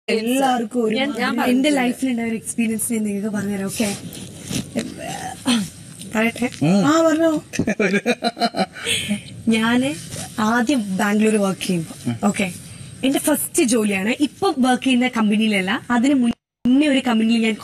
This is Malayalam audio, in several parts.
എല്ലാവർക്കും എന്റെ ലൈഫിലുണ്ടായ ഒരു എക്സ്പീരിയൻസ് ഞാൻ നിങ്ങൾക്ക് പറഞ്ഞുതരാം. ഓക്കെ, പറയട്ടെ? പറഞ്ഞോ. ഞാന് ആദ്യം ബാംഗ്ലൂർ വർക്ക് ചെയ്യുമ്പോ, ഓക്കെ, എന്റെ ഫസ്റ്റ് ജോലിയാണ്. ഇപ്പൊ വർക്ക് ചെയ്യുന്ന കമ്പനിയിലല്ല, അതിന് മുന്നേ ഒരു കമ്പനിയിൽ ഞാൻ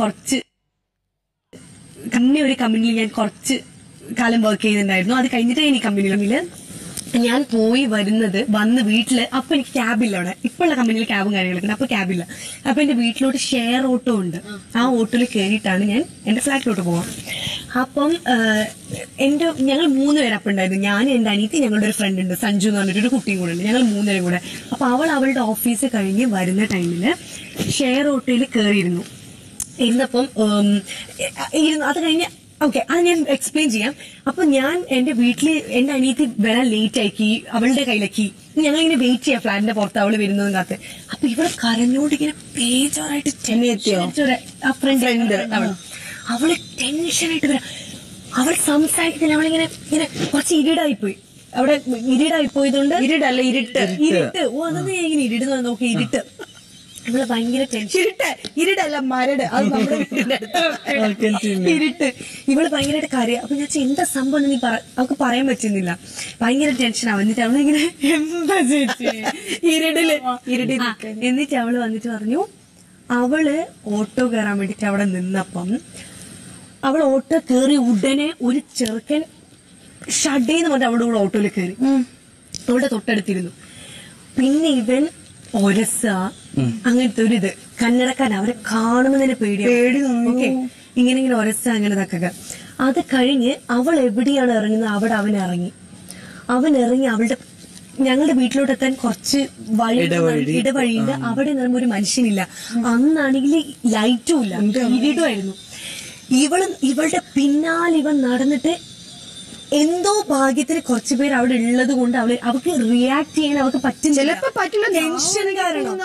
കുറച്ച് കാലം വർക്ക് ചെയ്യുന്നുണ്ടായിരുന്നു. അത് കഴിഞ്ഞിട്ട് ഈ കമ്പനിയിൽ ഞാൻ വന്ന് വീട്ടില്. അപ്പൊ എനിക്ക് ക്യാബില്ല അവിടെ. ഇപ്പോഴുള്ള കമ്പനിയിൽ ക്യാബും കാര്യങ്ങളൊക്കെ ഉണ്ട്. അപ്പൊ ക്യാബില്ല. അപ്പൊ എന്റെ വീട്ടിലോട്ട് ഷെയർ ഓട്ടോ ഉണ്ട്. ആ ഓട്ടോയിൽ കയറിയിട്ടാണ് ഞാൻ എന്റെ ഫ്ലാറ്റിലോട്ട് പോവാം. അപ്പം ഞങ്ങൾ 3 പേര് അപ്പം ഉണ്ടായിരുന്നു. ഞാൻ, എന്റെ അനിയത്തി, ഞങ്ങളുടെ ഒരു ഫ്രണ്ട് ഉണ്ട്, സഞ്ജു എന്ന് പറഞ്ഞിട്ടൊരു കുട്ടിയും കൂടെ ഉണ്ട്. ഞങ്ങൾ 3 പേരും കൂടെ. അപ്പൊ അവളുടെ ഓഫീസ് കഴിഞ്ഞ് വരുന്ന ടൈമില് ഷെയർ ഓട്ടോയിൽ കയറിയിരുന്നു. ഇരുന്നപ്പം അത് കഴിഞ്ഞ് ഓക്കെ, അത് ഞാൻ എക്സ്പ്ലെയിൻ ചെയ്യാം. അപ്പൊ ഞാൻ എന്റെ വീട്ടില് എന്റെ അനിയത്തി വരാൻ ലേറ്റ് ആക്കി, അവളുടെ കയ്യിലാക്കി. ഞങ്ങളിങ്ങനെ വെയിറ്റ് ചെയ്യാം ഫ്ലാറ്റിന്റെ പുറത്ത് അവള് വരുന്നതും കാത്ത്. അപ്പൊ ഇവിടെ കരഞ്ഞോണ്ട് ഇങ്ങനെ പേജോറായിട്ട് ആ ഫ്രണ്ട് അവള് ടെൻഷനായിട്ട് വരാം. അവൾ സംസാരിക്കുന്നില്ല. അവളിങ്ങനെ കുറച്ച് ഇരിടായിപ്പോയി. അവിടെ ഇരിടായിപ്പോയതുകൊണ്ട് ഇരുട്ട് അതൊന്നും ഞാൻ ഇങ്ങനെ ഇരുട്ട് നോക്കി. ഇരുട്ട് നമ്മള് ഭയങ്കര ടെൻഷൻ. ഇരുട്ടല്ല, മരട്. അത് നമ്മുടെ ഇരുട്ട്. ഇവള് ഭയങ്കരമായിട്ട് കാര്യം. അപ്പൊ ഞാൻ എന്താ സംഭവം നീ അവൾക്ക് പറയാൻ പറ്റുന്നില്ല. ഭയങ്കര ടെൻഷനാവും. എന്നിട്ട് അവളിങ്ങനെ എന്താ ചേച്ചി എന്നിട്ട് അവള് വന്നിട്ട് പറഞ്ഞു, അവള് ഓട്ടോ കയറാൻ വേണ്ടിട്ട് അവിടെ നിന്നപ്പം അവൾ ഓട്ടോ കയറി ഉടനെ ഒരു ചെറുക്കൻ ഷഡേന്ന് പറഞ്ഞിട്ട് അവളുടെ കൂടെ ഓട്ടോയിൽ കയറി അവളുടെ തൊട്ടടുത്തിരുന്നു. പിന്നെ ഇവൻ ഒരസ അങ്ങനത്തെ ഒരിത് കന്നടക്കാരൻ. അവരെ കാണുമ്പോൾ തന്നെ പേടി. ഓക്കെ, ഇങ്ങനെ ഒരസ അങ്ങനെ ഇതൊക്കെ. അത് കഴിഞ്ഞ് അവൾ എവിടെയാണ് ഇറങ്ങുന്നത് അവിടെ അവൻ ഇറങ്ങി. ഞങ്ങളുടെ വീട്ടിലോട്ട് എത്താൻ കുറച്ച് ഇടവഴിയുണ്ട്. അവിടെ നിന്നുമ്പോ ഒരു മനുഷ്യനില്ല. അന്നാണെങ്കിൽ ലൈറ്റും ഇല്ല, ഇരുടുമായിരുന്നു. ഇവളുടെ പിന്നാലെ ഇവൻ നടന്നിട്ട് എന്തോ ഭാഗ്യത്തിന് കുറച്ചു പേര് അവിടെ ഉള്ളത് കൊണ്ട് അവൾക്ക് റിയാക്ട് ചെയ്യാൻ അവൾക്ക് പറ്റും. ചിലപ്പോ പറ്റില്ല, ടെൻഷൻ കാരണം.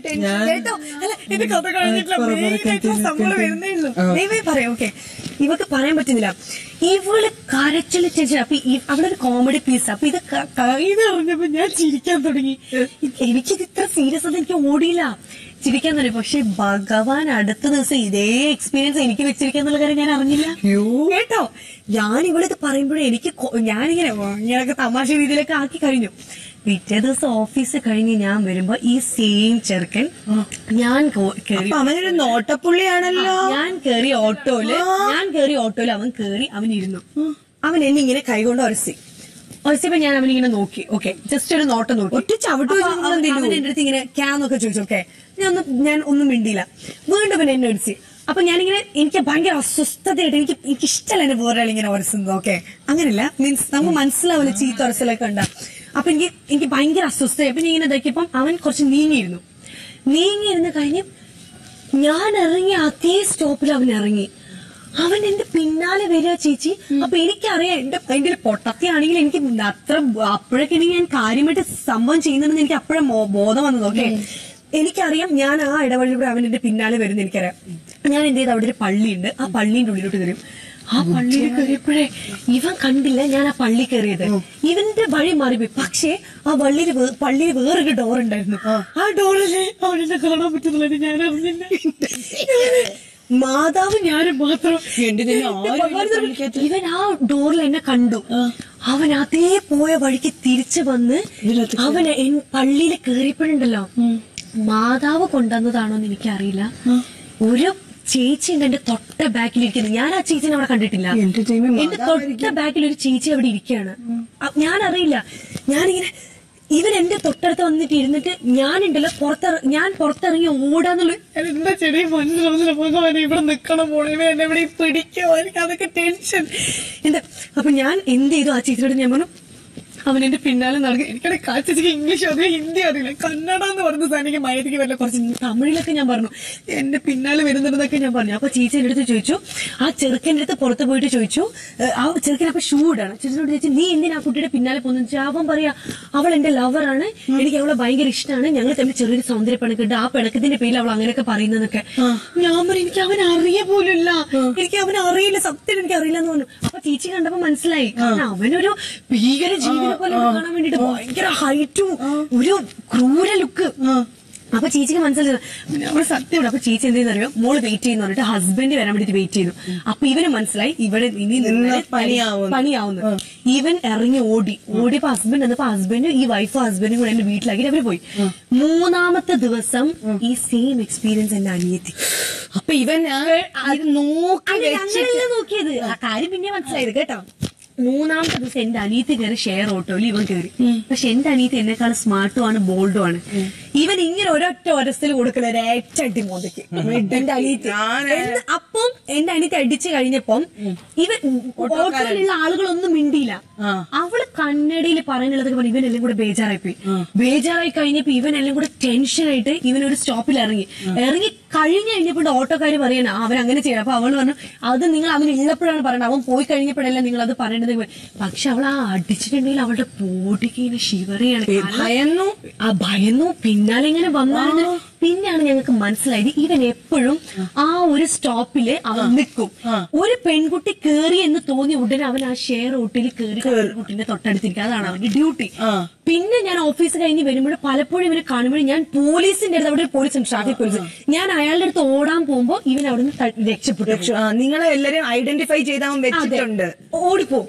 പറയാം. ഓക്കെ, ഇവക്ക് പറയാൻ പറ്റുന്നില്ല. ഇവള് കരച്ചില് ടെൻഷൻ. അപ്പൊ അവിടെ ഒരു കോമഡി പീസ്. അപ്പൊ ഇത് പറഞ്ഞപ്പോ ഞാൻ ചിരിക്കാൻ തുടങ്ങി. എനിക്കിത് ഇത്ര സീരിയസ് അത് എനിക്ക് ഓടിയില്ല, ചിരിക്കാൻ തുടങ്ങി. പക്ഷെ ഭഗവാൻ അടുത്ത ദിവസം ഇതേ എക്സ്പീരിയൻസ് എനിക്ക് വെച്ചിരിക്കാന്നുള്ള കാര്യം ഞാൻ അറിഞ്ഞില്ല കേട്ടോ. ഞാൻ ഇവളിത് പറയുമ്പോഴേ ഞാനിങ്ങനെയൊക്കെ തമാശ രീതിയിലൊക്കെ ആക്കി കഴിഞ്ഞു. പിറ്റേ ദിവസം ഓഫീസ് കഴിഞ്ഞ് ഞാൻ വരുമ്പോ ഈ സെയിം ചെറുക്കൻ ഞാൻ കേറി. അവനൊരു നോട്ടപ്പുള്ളിയാണല്ലോ. ഞാൻ കേറി ഓട്ടോയില് അവൻ ഇരുന്നു. അവൻ എന്നെ ഇങ്ങനെ കൈകൊണ്ട് ഒരസിയപ്പോ ഞാൻ അവനിങ്ങനെ നോക്കി. ഓക്കെ, ജസ്റ്റ് ഒരു നോട്ടം നോക്കി. ഒറ്റ ചവിട്ട് എന്റെ അടുത്ത് ഇങ്ങനെ ക്യാന്നൊക്കെ ചോദിച്ചു. ഓക്കെ, ഞാൻ ഒന്നും മിണ്ടിയില്ല. വീണ്ടും പിന്നെ എന്നെ ഒരസി. അപ്പൊ ഞാനിങ്ങനെ എനിക്ക് ഭയങ്കര അസ്വസ്ഥതയായിട്ട് എനിക്ക് ഇഷ്ടമല്ല എന്നെ വേറൊരാൾ ഇങ്ങനെ ഒരസുന്നത്. ഓക്കെ, അങ്ങനെയല്ല, മീൻസ് നമുക്ക് മനസ്സിലാവില്ല ചീത്ത ഒരസലൊക്കെ ഉണ്ടാ. അപ്പൊ എനിക്ക് ഭയങ്കര അസ്വസ്ഥയായി. അപ്പൊ ഞാൻ ഇങ്ങനെ ഇതാക്കിയപ്പം അവൻ കുറച്ച് നീങ്ങിയിരുന്ന് കഴിഞ്ഞ് ഞാൻ ഇറങ്ങി അതേ സ്റ്റോപ്പിൽ അവൻ ഇറങ്ങി. അവൻ എന്റെ പിന്നാലെ വരിക ചേച്ചി. അപ്പൊ എനിക്കറിയാം എന്റെ പൊട്ടത്തിയാണെങ്കിൽ എനിക്ക് അത്ര അപ്പോഴൊക്കെ ഞാൻ കാര്യമായിട്ട് സംഭവം ചെയ്യുന്നുണ്ടെന്ന് എനിക്ക് അപ്പോഴേ ബോധം വന്നത്. ഓക്കെ, എനിക്കറിയാം ഞാൻ ആ ഇടവഴിയിലൂടെ അവൻ എന്റെ പിന്നാലെ വരുന്ന എനിക്കറിയാം. ഞാൻ എന്ത് ചെയ്ത് അവിടെ ഒരു പള്ളിയുണ്ട്, ആ പള്ളിന്റെ ഉള്ളിലോട്ട് കയറും. ആ പള്ളിയിൽ കയറിയപ്പോഴേ ഇവൻ കണ്ടില്ല ഞാൻ ആ പള്ളി കയറിയത്. ഇവന്റെ വഴി മാറിപ്പോയി. പക്ഷേ ആ പള്ളിയിൽ വേറൊരു ഡോർ ഉണ്ടായിരുന്നു. ആ ഡോറില് അവനെ കാണാൻ പറ്റുന്നില്ല. ഞാൻ അറിഞ്ഞില്ല. മാതാവ് ഞാനും മാത്രം. ഇവൻ ആ ഡോറിൽ എന്നെ കണ്ടു. അവൻ അതേ പോയ വഴിക്ക് തിരിച്ചു വന്ന് അവൻ പള്ളിയിൽ കയറിയപ്പോഴുണ്ടല്ലോ മാതാവ് കൊണ്ടുവന്നതാണോന്ന് എനിക്കറിയില്ല. ഒരു ചേച്ചി ഉണ്ട് എന്റെ തൊട്ട ബാക്കിലിരിക്കുന്നത്. ഞാൻ ആ ചേച്ചിനെ അവിടെ കണ്ടിട്ടില്ല. എന്റെ തൊട്ട ബാക്കിൽ ഒരു ചേച്ചി അവിടെ ഇരിക്കുകയാണ്. ഞാൻ അറിയില്ല. ഞാനിങ്ങനെ ഇവൻ എന്റെ തൊട്ടടുത്ത് വന്നിട്ട് ഇരുന്നിട്ട് ഞാനുണ്ടല്ലോ ഞാൻ പുറത്തിറങ്ങി ഓടാന്നുള്ള എന്താ ചെറിയ മനസ്സിലാവുന്ന ഇവിടെ നിക്കണം പോണേ എന്നെ ഇവിടെ പിടിക്കോ. എനിക്ക് അതൊക്കെ ടെൻഷൻ എന്താ. അപ്പൊ ഞാൻ എന്ത് ചെയ്തു, ആ ചേച്ചിയോട് ഞാൻ പറഞ്ഞു. അവൻ എന്റെ പിന്നാലെ നടക്കും. എനിക്കടെ കാഴ്ചക്ക് ഇംഗ്ലീഷ് അറിയില്ല, ഹിന്ദി അറിയില്ല, കന്നഡ എന്ന് പറഞ്ഞ സാധനം മയത്തിക്ക് വല്ല കുറച്ച് തമിഴിലൊക്കെ ഞാൻ പറഞ്ഞു. എന്റെ പിന്നാലെ വരുന്നുണ്ടെന്നൊക്കെ ഞാൻ പറഞ്ഞു. അപ്പൊ ചേച്ചി എന്റെ അടുത്ത് ചോദിച്ചു, ആ ചെറുക്കൻ്റെ അടുത്ത് പുറത്ത് പോയിട്ട് ചോദിച്ചു. ആ ചെറുക്കൻ അപ്പൊ ഷൂ ഇടാണ്. ചേച്ചിനോട് ചോദിച്ചു, നീ എന്തിനാ ആ കുട്ടിയുടെ പിന്നാലെ പോകുന്നു? അവൻ പറയാ, അവൾ എന്റെ ലവറാണ്, എനിക്ക് അവളെ ഭയങ്കര ഇഷ്ടമാണ്, ഞങ്ങൾ തമ്മിൽ ചെറിയൊരു സൗന്ദര്യ പിണക്കുണ്ട്, ആ പിണക്കത്തിന്റെ പേരിൽ അവൾ അങ്ങനെയൊക്കെ പറയുന്നതൊക്കെ. ഞാൻ പറയും എനിക്ക് അവൻ അറിയ പോലില്ല, എനിക്ക് അവൻ അറിയില്ല, സത്യം എനിക്ക് അറിയില്ല എന്ന് പറഞ്ഞു. അപ്പൊ ചേച്ചി കണ്ടപ്പോ മനസ്സിലായി, കാരണം അവനൊരു ഭീകര ജീവിതം പോലെ കാണാൻ വേണ്ടിട്ട് ഭയങ്കര ഹൈറ്റും ഒരു ക്രൂര ലുക്ക്. അപ്പൊ ചേച്ചിക്ക് മനസ്സിലായി നമ്മൾ സത്യമാണ്. അപ്പൊ ചേച്ചി എന്തെന്ന് അറിയോ, മോള് വെയിറ്റ് ചെയ്യുന്ന പറഞ്ഞിട്ട് ഹസ്ബൻഡ് വരാൻ വേണ്ടിട്ട് വെയിറ്റ് ചെയ്തു. അപ്പൊ ഇവന് മനസ്സിലായി ഇവിടെ ഇനി പണിയാവുന്നു. ഇവൻ ഇറങ്ങി ഓടിയപ്പോ ഹസ്ബൻഡ് വന്നപ്പോ ഹസ്ബൻഡ് ഈ വൈഫും ഹസ്ബൻഡും കൂടെ എന്റെ വീട്ടിലാക്കി അവര് പോയി. 3-ാമത്തെ ദിവസം ഈ സെയിം എക്സ്പീരിയൻസ് എന്റെ അനിയത്തി. അപ്പൊ ഇവൻ നോക്കിയത് ആ കാര്യം പിന്നെ മനസ്സിലായത് കേട്ടോ. 3-ാമത്തെ ദിവസം എന്റെ അനിയത്തി കയറി ഷെയർ ഓട്ടോയിൽ ഇവൻ കയറി. പക്ഷെ എന്റെ അനിയത്തി എന്നെക്കാളും സ്മാർട്ടും ആണ് ബോൾഡും ആണ്. ഇവൻ ഇങ്ങനെ ഒരൊറ്റ ഒരസ്ഥയിൽ കൊടുക്കല ഒരേറ്റടി മോന്തയ്ക്ക് എന്റെ അനിയത്തി. അപ്പം എന്റെ അനിയത്തി അടിച്ചു കഴിഞ്ഞപ്പം ഇവൻ ഓട്ടോയിലുള്ള ആളുകളൊന്നും മിണ്ടിയില്ല. അവള് കന്നഡയിൽ പറയാനുള്ളതൊക്കെ പറഞ്ഞു. ഇവനെല്ലാം കൂടെ ബേജാറായി കഴിഞ്ഞപ്പോ ഇവനെല്ലാം കൂടെ ടെൻഷനായിട്ട് ഇവനൊരു സ്റ്റോപ്പിൽ ഇറങ്ങി കഴിഞ്ഞു കഴിഞ്ഞപ്പോ ഓട്ടോക്കാര് പറയണ അവൻ അങ്ങനെ ചെയ്യണം. അപ്പൊ അവള് പറഞ്ഞു അത് നിങ്ങൾ അവൻ ഉള്ളപ്പോഴാണ് പറയണത്, അവൻ പോയി കഴിഞ്ഞപ്പോഴല്ല നിങ്ങൾ അത് പറയേണ്ടത്. പക്ഷെ അവൾ ആ അടിച്ചിട്ടുണ്ടെങ്കിൽ അവളുടെ ബോഡിക്ക് ഇങ്ങനെ ഷിവറിയാണ്. ഭയന്നു പിന്നാലെ ഇങ്ങനെ വന്നാലും പിന്നെയാണ് ഞങ്ങൾക്ക് മനസ്സിലായത് ഇവൻ എപ്പോഴും ആ ഒരു സ്റ്റോപ്പില് അവൻ നിൽക്കും. ഒരു പെൺകുട്ടി കേറി എന്ന് തോന്നിയ ഉടനെ അവൻ ആ ഷെയർ ഓട്ടിൽ കയറി പെൺകുട്ടിന്റെ തൊട്ടടുത്തിരിക്കും. അതാണ് അവന്റെ ഡ്യൂട്ടി. പിന്നെ ഞാൻ ഓഫീസ് കഴിഞ്ഞ് വരുമ്പോൾ പലപ്പോഴും ഇവനെ കാണുമ്പോഴും ഞാൻ പോലീസിന്റെ അടുത്ത്, അവിടെ പോലീസ് ഉണ്ട്, ട്രാഫിക് പോലീസ്, ഞാൻ അയാളുടെ അടുത്ത് ഓടാൻ പോകുമ്പോ ഇവൻ അവിടെ നിന്ന് രക്ഷപ്പെട്ടു. നിങ്ങളെ എല്ലാരും ഐഡന്റിഫൈ ചെയ്താൽ വെച്ചിട്ടുണ്ട്, ഓടിപ്പോകും.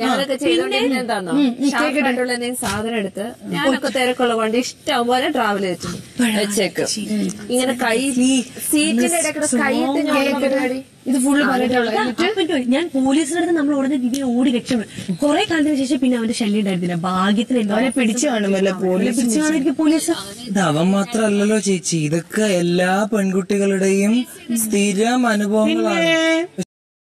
സാധനം എടുത്ത് ഞാനൊക്കെ തിരക്കുള്ള കൊണ്ട് ഇഷ്ടം പോലെ ട്രാവൽ വെച്ചേക്കും. ഇങ്ങനെ കൈ സീറ്റിന്റെ ഇടയ്ക്ക് കൈയിട്ട് പരിപാടി ഇത് ഫുള്ള് ഞാൻ പോലീസിന്റെ അടുത്ത് നമ്മൾ ഉടനെ ദിവ്യ ഓടി രക്ഷപ്പെടും. കുറെ കാലത്തിന് ശേഷം പിന്നെ അവന്റെ ശല്യം ഉണ്ടായിരുന്നില്ല. ഭാഗ്യത്തിന് എന്തോ പിടിച്ചു കാണുമല്ലോ പോലീസ്. ഇത് അവൻ മാത്രല്ലല്ലോ ചേച്ചി, ഇതൊക്കെ എല്ലാ പെൺകുട്ടികളുടെയും സ്ഥിരം അനുഭവങ്ങളാണ്.